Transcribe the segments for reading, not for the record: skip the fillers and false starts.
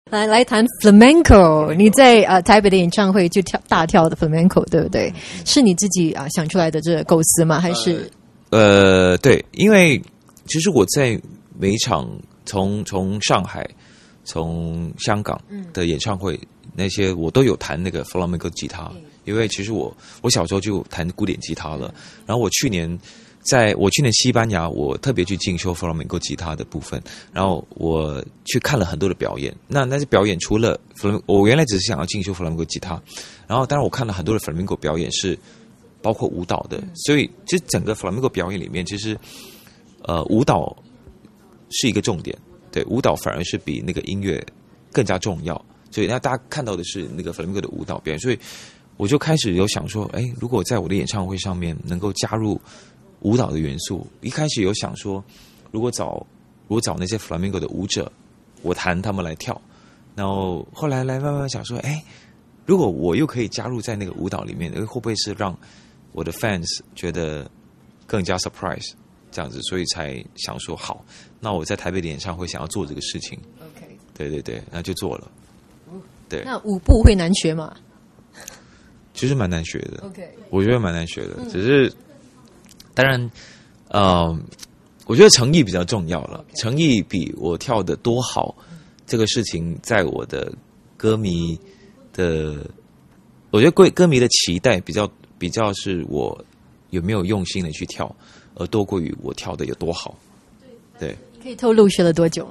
来谈 flamenco， 你在台北的演唱会就大跳的 flamenco， 对不对？是你自己想出来的这个构思吗？还是对，因为其实我在每一场从上海、从香港的演唱会，那些我都有弹那个 flamenco 吉他，因为其实我小时候就弹古典吉他了，然后我去年西班牙，我特别去进修 flamenco 吉他的部分，然后我去看了很多的表演。那些表演除了 flamenco， 我原来只是想要进修 flamenco 吉他，然后当然我看了很多的 flamenco 表演是包括舞蹈的，所以其实整个 flamenco 表演里面，其实舞蹈是一个重点，对，舞蹈反而是比那个音乐更加重要。所以那大家看到的是那个 flamenco 的舞蹈表演，所以我就开始有想说，如果在我的演唱会上面能够加入舞蹈的元素，一开始有想说，如果找那些 flamenco 的舞者，我弹他们来跳，然后后来慢慢想说，如果我又可以加入在那个舞蹈里面，会不会是让我的 fans 觉得更加 surprise 这样子，所以才想说好，那我在台北的演唱会想要做这个事情。 OK， 对，那就做了。对， 那舞步会难学吗？ 其实蛮难学的。 OK， 我觉得蛮难学的，只是。当然，我觉得诚意比较重要了。诚意比我跳的多好，这个事情在我的歌迷的，我觉得歌迷的期待比较是我有没有用心的去跳，而多过于我跳的有多好。对， 可以透露学了多久吗？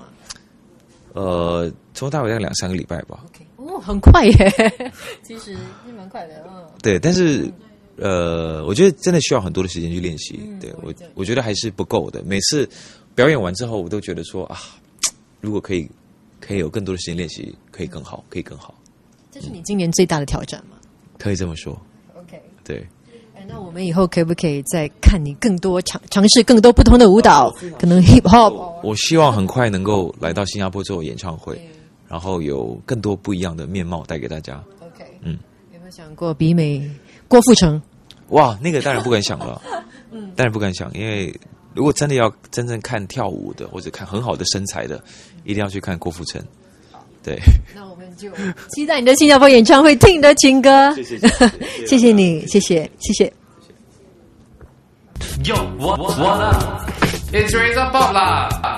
从大概2-3个礼拜吧。 哦，很快耶，其实是蛮快的。 对，但是。我觉得真的需要很多的时间去练习。对，我觉得还是不够的。每次表演完之后，我都觉得说如果可以有更多的时间练习，可以更好。 这是你今年最大的挑战吗？ 可以这么说。 OK， 对。 那我们以后可不可以再看你更多尝试更多不同的舞蹈，可能 hip hop？ 我希望很快能够来到新加坡做演唱会，然后有更多不一样的面貌带给大家。 OK， 有没有想过比美郭富城？ 哇，那个当然不敢想了，当然不敢想，因为如果真的要真正看跳舞的或者看很好的身材的，一定要去看郭富城。对， 那我们就期待你的新加坡演唱会，听你的情歌。谢谢你，谢谢。 Yo, what up? It's Razor Pop 啦。